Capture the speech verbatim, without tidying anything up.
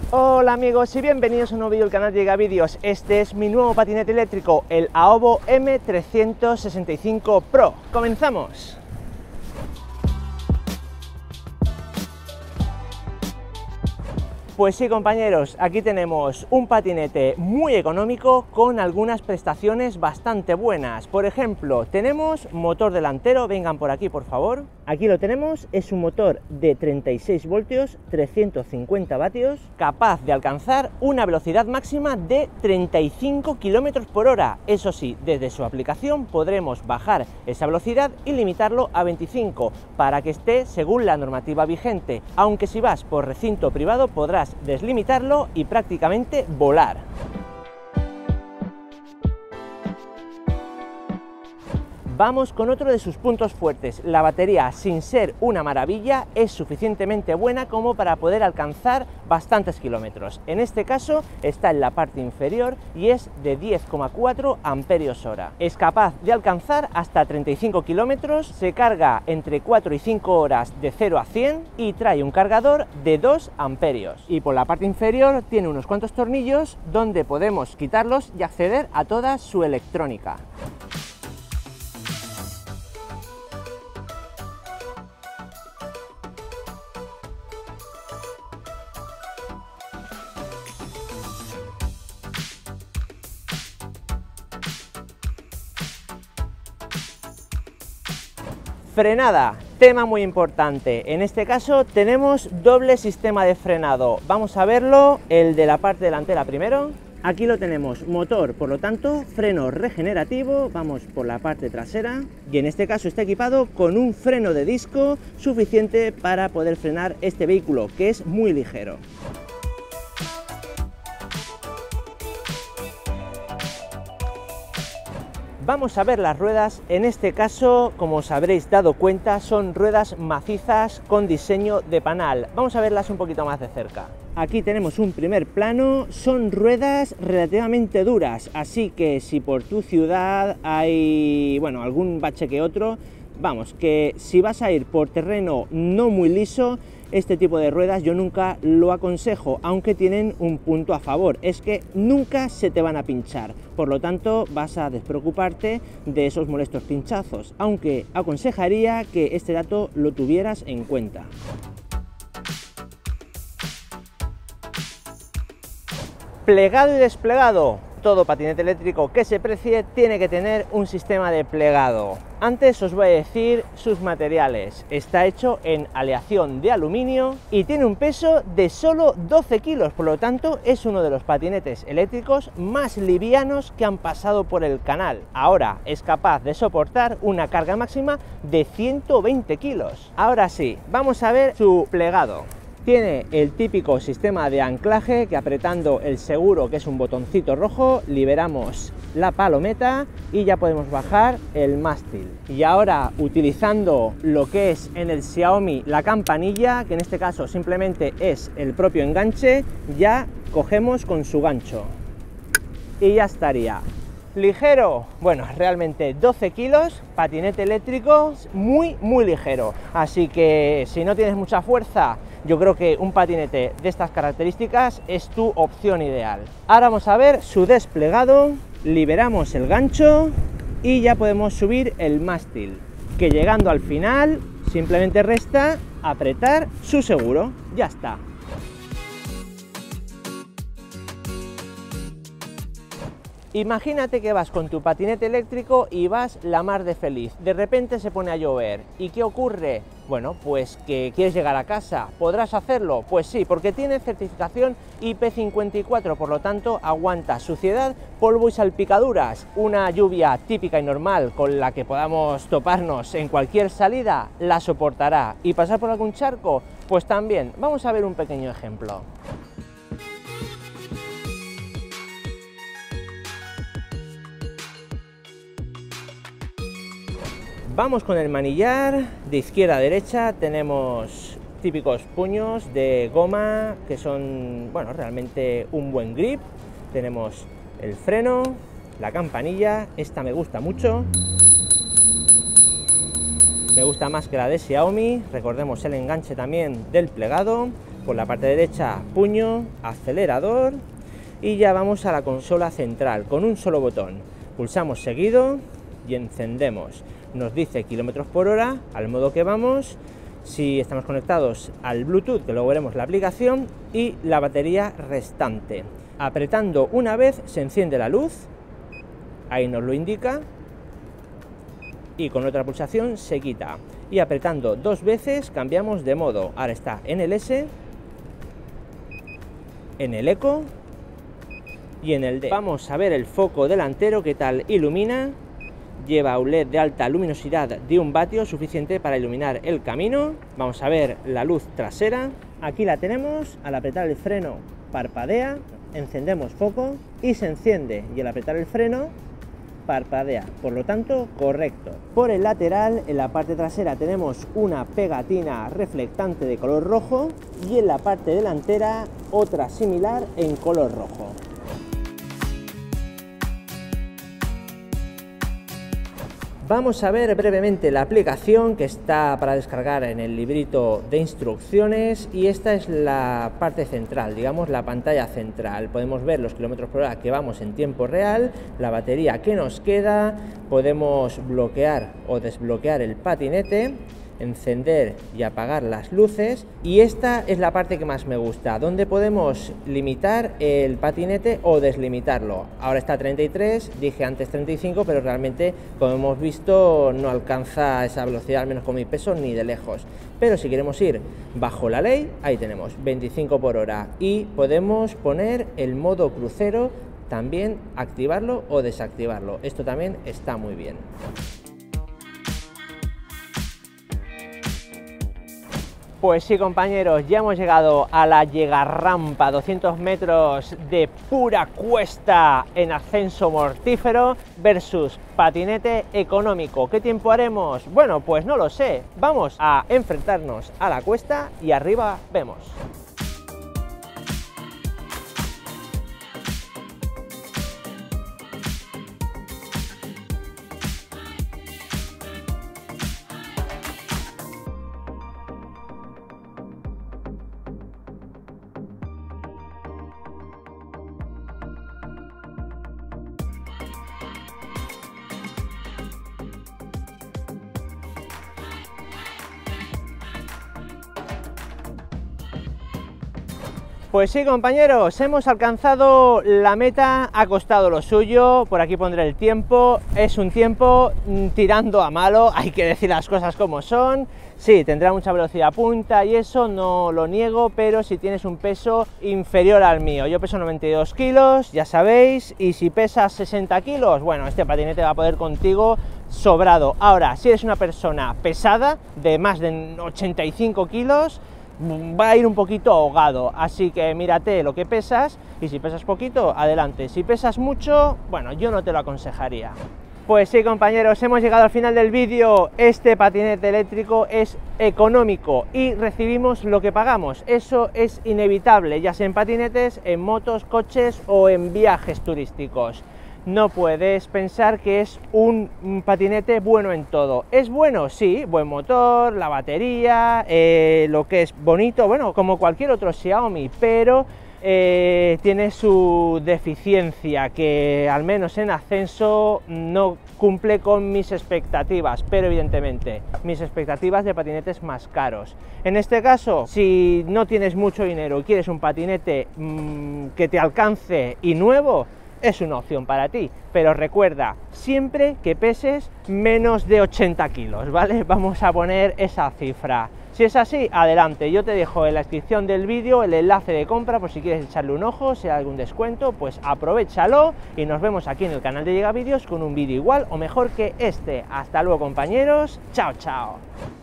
Hola amigos y bienvenidos a un nuevo vídeo del canal Llega Vídeos. Este es mi nuevo patinete eléctrico, el Aovo M trescientos sesenta y cinco Pro. ¡Comenzamos! Pues sí, compañeros, aquí tenemos un patinete muy económico con algunas prestaciones bastante buenas. Por ejemplo, tenemos motor delantero, vengan por aquí por favor. Aquí lo tenemos, es un motor de treinta y seis voltios, trescientos cincuenta vatios, capaz de alcanzar una velocidad máxima de treinta y cinco kilómetros por hora. Eso sí, desde su aplicación podremos bajar esa velocidad y limitarlo a veinticinco para que esté según la normativa vigente, aunque si vas por recinto privado podrás deslimitarlo y prácticamente volar. Vamos con otro de sus puntos fuertes. La batería, sin ser una maravilla, es suficientemente buena como para poder alcanzar bastantes kilómetros. En este caso está en la parte inferior y es de diez coma cuatro amperios hora. Es capaz de alcanzar hasta treinta y cinco kilómetros, se carga entre cuatro y cinco horas de cero a cien y trae un cargador de dos amperios. Y por la parte inferior tiene unos cuantos tornillos donde podemos quitarlos y acceder a toda su electrónica. Frenada, tema muy importante. En este caso tenemos doble sistema de frenado. Vamos a verlo, el de la parte delantera primero. Aquí lo tenemos, motor, por lo tanto, freno regenerativo. Vamos por la parte trasera y en este caso está equipado con un freno de disco suficiente para poder frenar este vehículo, que es muy ligero. Vamos a ver las ruedas. En este caso, como os habréis dado cuenta, son ruedas macizas con diseño de panal. Vamos a verlas un poquito más de cerca. Aquí tenemos un primer plano, son ruedas relativamente duras, así que si por tu ciudad hay, bueno, algún bache que otro, vamos, que si vas a ir por terreno no muy liso, este tipo de ruedas yo nunca lo aconsejo, aunque tienen un punto a favor, es que nunca se te van a pinchar, por lo tanto vas a despreocuparte de esos molestos pinchazos, aunque aconsejaría que este dato lo tuvieras en cuenta. Plegado y desplegado. Todo patinete eléctrico que se precie tiene que tener un sistema de plegado. Antes os voy a decir sus materiales. Está hecho en aleación de aluminio y tiene un peso de solo doce kilos, por lo tanto es uno de los patinetes eléctricos más livianos que han pasado por el canal. Ahora es capaz de soportar una carga máxima de ciento veinte kilos. Ahora sí, vamos a ver su plegado. Tiene el típico sistema de anclaje que apretando el seguro, que es un botoncito rojo, liberamos la palometa y ya podemos bajar el mástil. Y ahora, utilizando lo que es en el Xiaomi la campanilla, que en este caso simplemente es el propio enganche, ya cogemos con su gancho y ya estaría. Ligero, bueno, realmente doce kilos, patinete eléctrico muy muy ligero, así que si no tienes mucha fuerza, yo creo que un patinete de estas características es tu opción ideal. Ahora vamos a ver su desplegado. Liberamos el gancho y ya podemos subir el mástil, que llegando al final simplemente resta apretar su seguro, ya está. Imagínate que vas con tu patinete eléctrico y vas la mar de feliz. De repente se pone a llover. ¿Y qué ocurre? Bueno, pues que quieres llegar a casa. ¿Podrás hacerlo? Pues sí, porque tiene certificación I P cincuenta y cuatro, por lo tanto aguanta suciedad, polvo y salpicaduras. Una lluvia típica y normal con la que podamos toparnos en cualquier salida la soportará. ¿Y pasar por algún charco? Pues también. Vamos a ver un pequeño ejemplo. Vamos con el manillar, de izquierda a derecha tenemos típicos puños de goma que son, bueno, realmente un buen grip. Tenemos el freno, la campanilla, esta me gusta mucho. Me gusta más que la de Xiaomi, recordemos el enganche también del plegado. por la parte derecha puño, acelerador y ya vamos a la consola central con un solo botón. Pulsamos seguido y encendemos. Nos dice kilómetros por hora al modo que vamos, si estamos conectados al Bluetooth, que luego veremos la aplicación, y la batería restante. Apretando una vez se enciende la luz, ahí nos lo indica, y con otra pulsación se quita. Y apretando dos veces cambiamos de modo. Ahora está en el S, en el Eco y en el D. Vamos a ver el foco delantero, qué tal ilumina. Lleva un L E D de alta luminosidad de un vatio, suficiente para iluminar el camino. Vamos a ver la luz trasera. Aquí la tenemos. Al apretar el freno parpadea, encendemos foco y se enciende, y al apretar el freno parpadea, por lo tanto correcto. Por el lateral, en la parte trasera, tenemos una pegatina reflectante de color rojo y en la parte delantera otra similar en color rojo. Vamos a ver brevemente la aplicación, que está para descargar en el librito de instrucciones, y esta es la parte central, digamos la pantalla central. Podemos ver los kilómetros por hora que vamos en tiempo real, la batería que nos queda, podemos bloquear o desbloquear el patinete, encender y apagar las luces, y esta es la parte que más me gusta, donde podemos limitar el patinete o deslimitarlo. Ahora está a treinta y tres, dije antes treinta y cinco, pero realmente, como hemos visto, no alcanza esa velocidad, al menos con mi peso, ni de lejos. Pero si queremos ir bajo la ley, ahí tenemos veinticinco por hora, y podemos poner el modo crucero, también activarlo o desactivarlo. Esto también está muy bien. Pues sí, compañeros, ya hemos llegado a la llegarrampa, doscientos metros de pura cuesta en ascenso mortífero versus patinete económico. ¿Qué tiempo haremos? Bueno, pues no lo sé. Vamos a enfrentarnos a la cuesta y arriba vemos. Pues sí, compañeros, hemos alcanzado la meta, ha costado lo suyo. Por aquí pondré el tiempo, es un tiempo tirando a malo, hay que decir las cosas como son. Sí, tendrá mucha velocidad punta y eso no lo niego, pero si tienes un peso inferior al mío, yo peso noventa y dos kilos, ya sabéis, y si pesas sesenta kilos, bueno, este patinete va a poder contigo sobrado. Ahora, si eres una persona pesada, de más de ochenta y cinco kilos, va a ir un poquito ahogado, así que mírate lo que pesas, y si pesas poquito, adelante. Si pesas mucho, bueno, yo no te lo aconsejaría. Pues sí, compañeros, hemos llegado al final del vídeo. Este patinete eléctrico es económico y recibimos lo que pagamos. Eso es inevitable, ya sea en patinetes, en motos, coches o en viajes turísticos. No puedes pensar que es un patinete bueno en todo. ¿Es bueno? Sí, buen motor, la batería, eh, lo que es bonito, bueno, como cualquier otro Xiaomi, pero eh, tiene su deficiencia, que al menos en ascenso no cumple con mis expectativas, pero evidentemente mis expectativas de patinetes más caros. En este caso, si no tienes mucho dinero y quieres un patinete mmm, que te alcance y nuevo, es una opción para ti, pero recuerda, siempre que peses menos de ochenta kilos, ¿vale? Vamos a poner esa cifra. Si es así, adelante, yo te dejo en la descripción del vídeo el enlace de compra por si quieres echarle un ojo, si hay algún descuento, pues aprovéchalo y nos vemos aquí en el canal de Llega Vídeos con un vídeo igual o mejor que este. Hasta luego, compañeros, chao, chao.